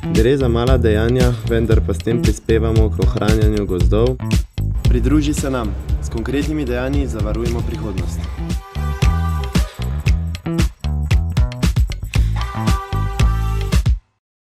Gre za mala dejanja, vendar pa s tem prispevamo k ohranjanju gozdov. Pridruži se nam, s konkretnimi dejanji zavarujemo prihodnost.